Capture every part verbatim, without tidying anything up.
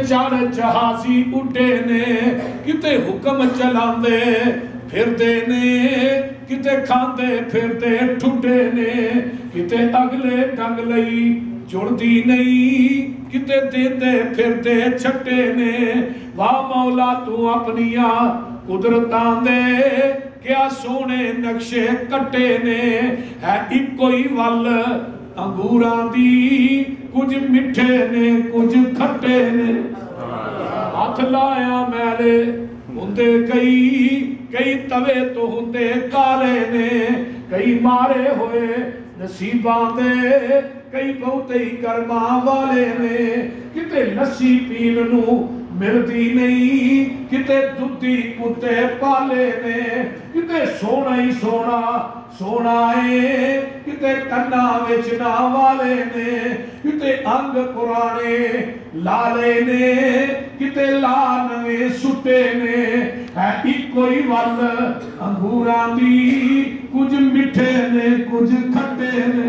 چڑھ جہازی اٹھے نے کتے حکم چلاندے پھردے نے کتے کھاندے پھردے ٹھٹے نے کتے اگلے ڈنگ لئی جڑدی نہیں کتے دیندے پھردے چھٹے نے واہ مولا تو اپنیاں قدرتاں دے کیا سونے نقشے کٹے نے ہے ایک کوئی ول انگوراں دی کچھ مٹھے نے کچھ کھٹے نے ہاتھ لایا میلے ہندے کئی کئی توے تو ہندے کالے نے کئی مارے ہوئے نصیباں دے کئی بہتے ہی کرماں والے نے کتے لسی پین نو ملدی نہیں کتے دودھی کتے پالے نے کتے سونا ہی سونا سونا ہے کتے کنا وچنا والے نے کتے انگ پرانے لالے نے کتے لانوے سٹے نے ہے ایک کوئی ول انگوراں دی کچھ مٹھے نے کچھ کھٹے نے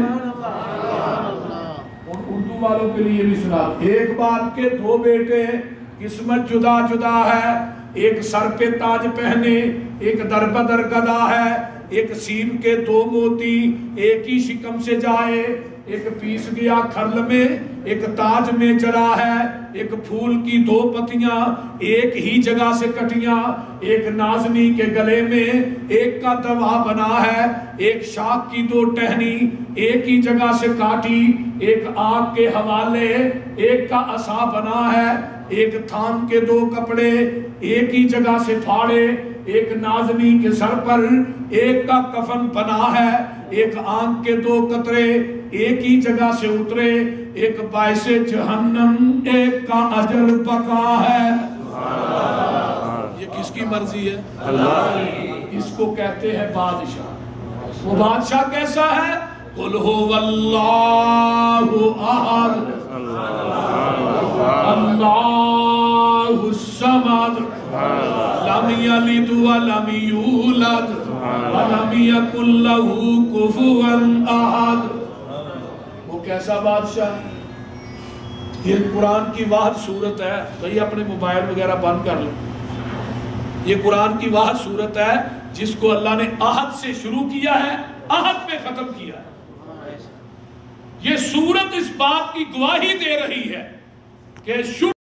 اردو والوں کے لیے بھی سنا ایک بات کے دو بیٹے قسمت جدا جدا ہے ایک سر پہ تاج پہنے ایک در بدر گدا ہے ایک سین کے دو موتی ایک ہی شکم سے جائے ایک پیس گیا کھرل میں ایک تاج میں جڑا ہے ایک پھول کی دو پتیاں ایک ہی جگہ سے کٹیاں ایک نازنی کے گلے میں ایک کا دوا بنا ہے ایک شاخ کی دو ٹہنی ایک ہی جگہ سے کاٹی ایک آگ کے حوالے ایک کا عصا بنا ہے ایک تھام کے دو کپڑے ایک ہی جگہ سے پھاڑے ایک نازنی کے سر پر ایک کا کفن بنا ہے ایک آنکھ کے دو قطرے ایک ہی جگہ سے اترے ایک باعث جہنم ایک کا اجر بقا ہے یہ کس کی مرضی ہے اللہ اس کو کہتے ہیں بادشاہ وہ بادشاہ کیسا ہے قل هو اللہ احد اللہ الصمد لم یلد ولم یولد ولم یکن لہ کفوا احد وہ کیسا بادشاہ یہ قرآن کی واحد صورت ہے بھئی اپنے موبائل وغیرہ بند کر لیں یہ قرآن کی واحد صورت ہے جس کو اللہ نے احد سے شروع کیا ہے احد پہ ختم کیا ہے یہ صورت اس بات کی گواہی دے رہی ہے کہ